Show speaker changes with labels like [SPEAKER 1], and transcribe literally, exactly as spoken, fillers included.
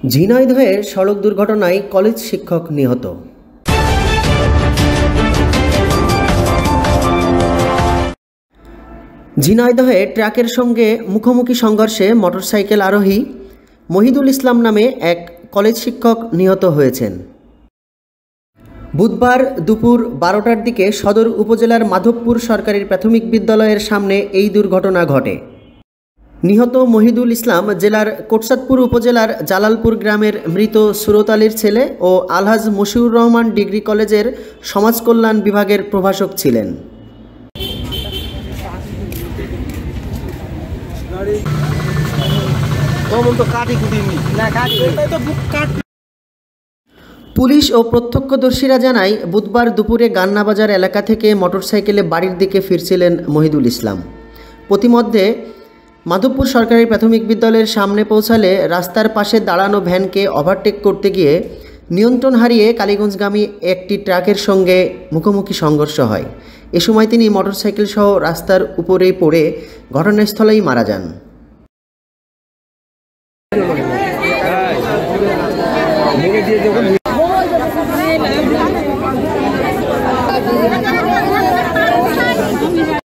[SPEAKER 1] ঝিনাইদহে সড়ক দুর্ঘটনায় কলেজ শিক্ষক নিহত। ঝিনাইদহে ট্রাকের সঙ্গে মুখোমুখি সংঘর্ষে মোটরসাইকেল আরোহী মহিদুল ইসলাম নামে এক কলেজ শিক্ষক নিহত হয়েছেন। বুধবার দুপুর বারোটার দিকে সদর উপজেলার মাধবপুর সরকারি প্রাথমিক বিদ্যালয়ের সামনে এই দুর্ঘটনা ঘটে। নিহত মহিদুল ইসলাম জেলার কোটসাদপুর উপজেলার জালালপুর গ্রামের মৃত সুরত আলীর ছেলে ও আলহাজ মশিউর রহমান ডিগ্রি কলেজের সমাজকল্যাণ বিভাগের প্রভাষক ছিলেন। পুলিশ ও প্রত্যক্ষদর্শীরা জানায়, বুধবার দুপুরে গান্নাবাজার এলাকা থেকে মোটরসাইকেলে বাড়ির দিকে ফিরছিলেন মহিদুল ইসলাম। প্রতিমধ্যে মাধবপুর সরকারি প্রাথমিক বিদ্যালয়ের সামনে পৌঁছালে রাস্তার পাশে দাঁড়ানো ভ্যানকে ওভারটেক করতে গিয়ে নিয়ন্ত্রণ হারিয়ে কালীগঞ্জগামী একটি ট্রাকের সঙ্গে মুখোমুখি সংঘর্ষ হয়। এ সময় তিনি মোটরসাইকেল সহ রাস্তার উপরেই পড়ে ঘটনাস্থলেই মারা যান।